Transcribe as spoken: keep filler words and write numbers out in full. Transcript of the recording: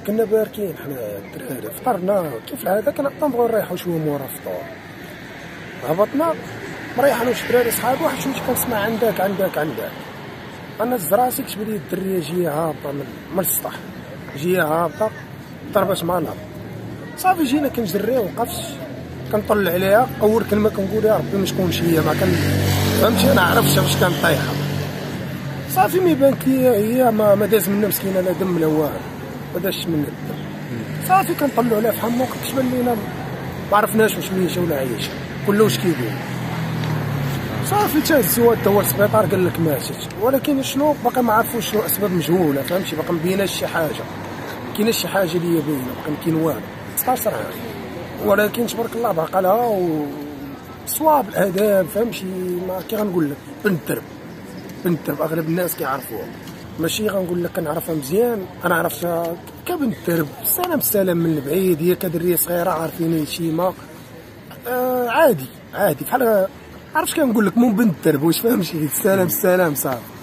كنا باركين حنا الدراري، فطرنا كيف العاده كنبغيو نريحو شويه مورا الفطور. هبطنا مريحنوش الدراري صحابي، واحد شويه كنسمع عندك عندك عندك. انا هز راسي كتب لي الدريه جايه هابطه من, من السطح، جايه هابطه ضربات مع الارض. صافي جينا كنجريو وقفش، كنطلع عليها اول كلمه كنقول يا ربي ما تكونش هي، ما كان فهمتي انا عرفتش واش كانت طايحه. صافي مي بانت لي هي ما, ما داز منها مسكينه لا دم لا والو، ما دازش منها الدم. صافي كنطلعوا عليها في حمو، كتبان لينا ما عرفناش واش ميشه ولا عايشه، كل واش كيقول. صافي تهزوها داوها للسبيطار قال لك ماتت، ولكن شنو باقي ما عرفوش شنو اسباب مجهوله، فهمتي باقي ما بيناش شي حاجه، ما كايناش شي حاجه اللي هي باينه، باقي ما كاين والو. تسعطاش عام ولكن تبارك الله باقا لها وصواب الاداب، فهمتي ما كي غنقول لك بنت درب، بنت درب اغلب الناس كيعرفوها، ماشي غنقول لك كنعرفها مزيان، انا عرفتها كبنت درب، السلام السلام من البعيد، هي كدريه صغيره عارفين يتيمه آه عادي عادي بحال عرفتش كنقول لك مو بنت درب واش فهمتي، السلام السلام صافي.